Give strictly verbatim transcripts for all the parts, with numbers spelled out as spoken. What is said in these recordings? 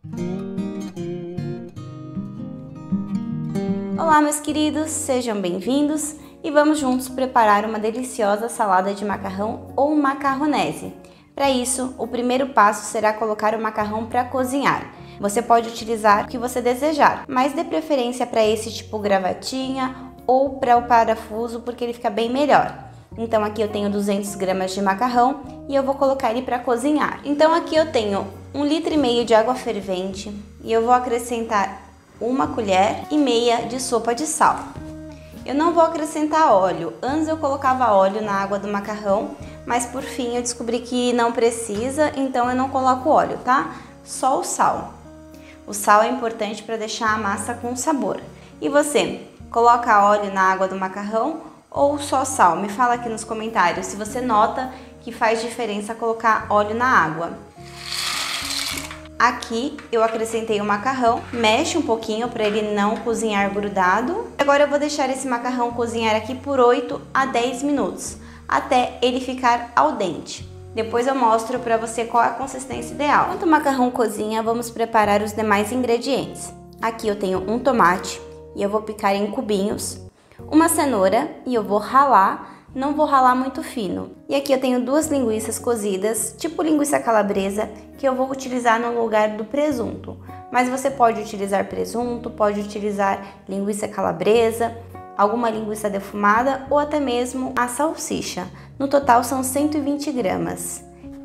Olá, meus queridos, sejam bem-vindos e vamos juntos preparar uma deliciosa salada de macarrão ou macarronese. Para isso, o primeiro passo será colocar o macarrão para cozinhar. Você pode utilizar o que você desejar, mas dê preferência para esse tipo gravatinha ou para o parafuso, porque ele fica bem melhor. Então aqui eu tenho duzentas gramas de macarrão e eu vou colocar ele para cozinhar. Então aqui eu tenho um litro e meio de água fervente e eu vou acrescentar uma colher e meia de sopa de sal. Eu não vou acrescentar óleo. Antes eu colocava óleo na água do macarrão, mas por fim eu descobri que não precisa, então eu não coloco óleo, tá? Só o sal. O sal é importante para deixar a massa com sabor. E você, coloca óleo na água do macarrão ou só sal? Me fala aqui nos comentários se você nota que faz diferença colocar óleo na água. Aqui eu acrescentei o macarrão, mexe um pouquinho para ele não cozinhar grudado. Agora eu vou deixar esse macarrão cozinhar aqui por oito a dez minutos, até ele ficar al dente. Depois eu mostro para você qual é a consistência ideal. Enquanto o macarrão cozinha, vamos preparar os demais ingredientes. Aqui eu tenho um tomate e eu vou picar em cubinhos, uma cenoura e eu vou ralar. Não vou ralar muito fino. E aqui eu tenho duas linguiças cozidas, tipo linguiça calabresa, que eu vou utilizar no lugar do presunto. Mas você pode utilizar presunto, pode utilizar linguiça calabresa, alguma linguiça defumada ou até mesmo a salsicha. No total são cento e vinte gramas.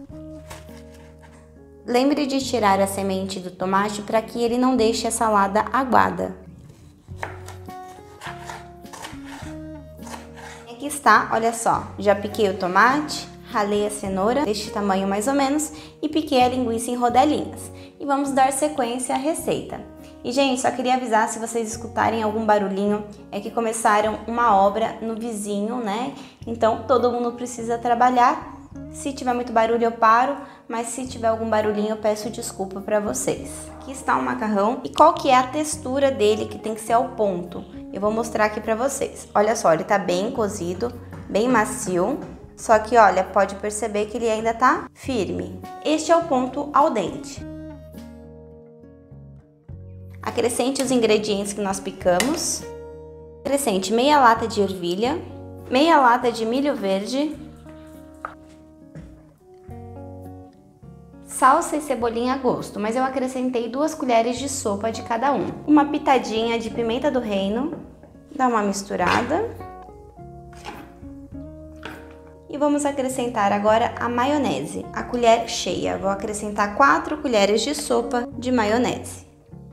Lembre de tirar a semente do tomate para que ele não deixe a salada aguada. Aqui está, olha só, já piquei o tomate, ralei a cenoura deste tamanho mais ou menos e piquei a linguiça em rodelinhas. E vamos dar sequência à receita. E gente, só queria avisar, se vocês escutarem algum barulhinho, é que começaram uma obra no vizinho, né? Então todo mundo precisa trabalhar. Se tiver muito barulho eu paro, mas se tiver algum barulhinho eu peço desculpa para vocês. Aqui está o macarrão e qual que é a textura dele, que tem que ser ao ponto. Eu vou mostrar aqui para vocês. Olha só, ele tá bem cozido, bem macio. Só que, olha, pode perceber que ele ainda tá firme. Este é o ponto al dente. Acrescente os ingredientes que nós picamos. Acrescente meia lata de ervilha, meia lata de milho verde, salsa e cebolinha a gosto, mas eu acrescentei duas colheres de sopa de cada um. Uma pitadinha de pimenta do reino, dá uma misturada. E vamos acrescentar agora a maionese, a colher cheia. Vou acrescentar quatro colheres de sopa de maionese.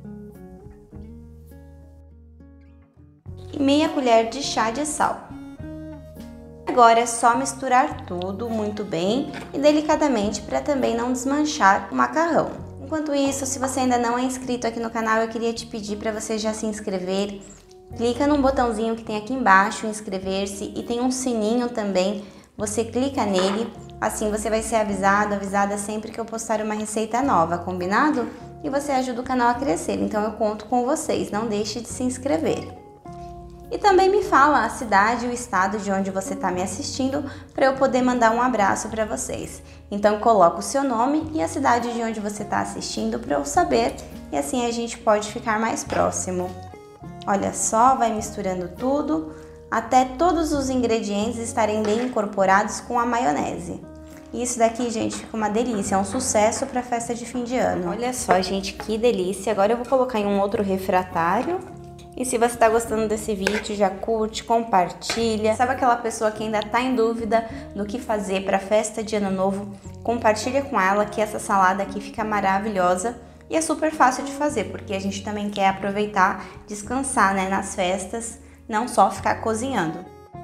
E meia colher de chá de sal. Agora é só misturar tudo muito bem e delicadamente para também não desmanchar o macarrão. Enquanto isso, se você ainda não é inscrito aqui no canal, eu queria te pedir para você já se inscrever. Clica no botãozinho que tem aqui embaixo, inscrever-se, e tem um sininho também. Você clica nele, assim você vai ser avisado, avisada sempre que eu postar uma receita nova, combinado? E você ajuda o canal a crescer, então eu conto com vocês, não deixe de se inscrever. E também me fala a cidade e o estado de onde você está me assistindo para eu poder mandar um abraço para vocês. Então coloca o seu nome e a cidade de onde você está assistindo para eu saber e assim a gente pode ficar mais próximo. Olha só, vai misturando tudo até todos os ingredientes estarem bem incorporados com a maionese. Isso daqui, gente, fica uma delícia, é um sucesso para a festa de fim de ano. Olha só, gente, que delícia. Agora eu vou colocar em um outro refratário. E se você está gostando desse vídeo, já curte, compartilha. Sabe aquela pessoa que ainda está em dúvida do que fazer para a festa de ano novo? Compartilha com ela que essa salada aqui fica maravilhosa e é super fácil de fazer, porque a gente também quer aproveitar, descansar, né, nas festas, não só ficar cozinhando.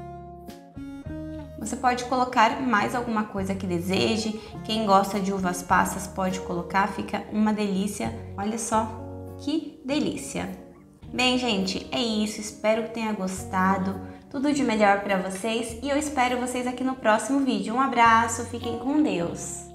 Você pode colocar mais alguma coisa que deseje. Quem gosta de uvas passas pode colocar, fica uma delícia. Olha só que delícia! Bem, gente, é isso. Espero que tenha gostado. Tudo de melhor para vocês e eu espero vocês aqui no próximo vídeo. Um abraço, fiquem com Deus!